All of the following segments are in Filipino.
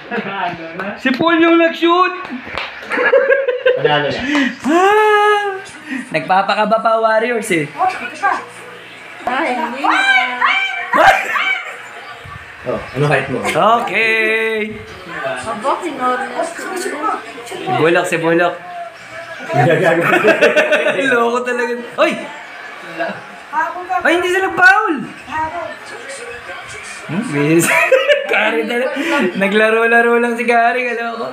Si Paul yung nag-shoot! Panalo na. Nagpapakaba pa Warriors eh. Oh, ano height mo? Okay! Bulok si Bulok. Loko talaga. Oy! Ay, hindi sila foul! Bis. Kari talaga. Naglaro-laro lang si Kari. Kaloko.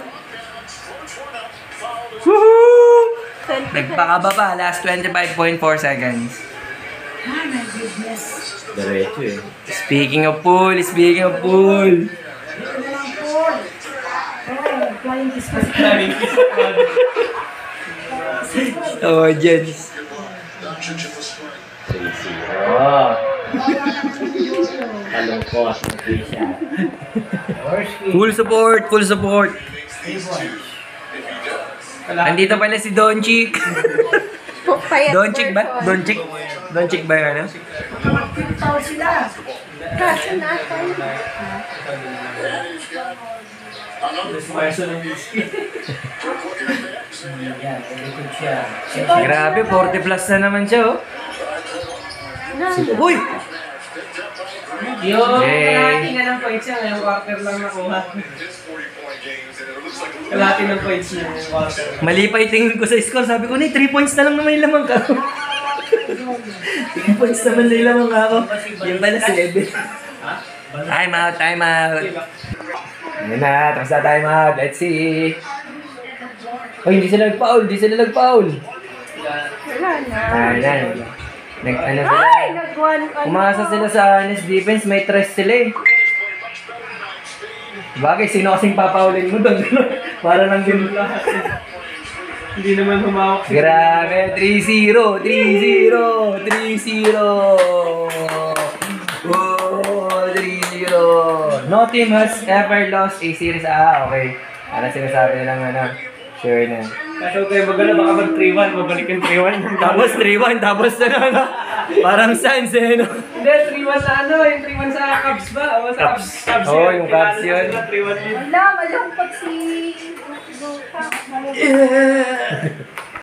Woohoo! Nagpakaba pa. Last 25.4 seconds. Ah, my goodness. Diretso eh. Speaking of pool. Ito na lang, Paul. Flying kiss pa Oh, Jens. Oh. Kalungkot. Full support, full support. Andito pala si Donchik. Donchik ba? Donchik? Donchik ba yun? Tao sila. Kaso natin. Grabe, 40 plus na naman siya, oh. Uy! Yung Yay. kalahati nga ng points niya, ngayong quarter lang nakuha. Kalahati ng points niya ngayong quarter. Mali pa itingin ko sa score. Sabi ko, 3 points na lang naman yung lamang ka. 3 points naman na yung lamang ka ako. Yung pala 7. Time out, time out. Yan na, tapos na time out. Let's see. Oh, hindi sila nag-foul, hindi sila nag-foul. Wala na. Ay, na. Ano sila? Ay, nag-one. Umasa sila sa honest defense, may trust sila eh. Bagay, sino kasing papaulin mo doon? Para lang din lahat. Hindi naman humawak si Grabe, 3-0, 3-0, 3-0. Oh, 3-0. No team has ever lost a series. Ah, okay. Para sinasabi nilang ano, sure na. Kasi kayo magala, baka mag 3-1, mabalik yung 3-1. Tapos 3-1, tapos ano, parang Suns eh, no? Hindi, 3-1 sa ano, yung 3-1 sa Cubs ba? O sa Cubs Oo, yung Cubs yun. 3-1 yun. Wala, malungkot si... Yeah.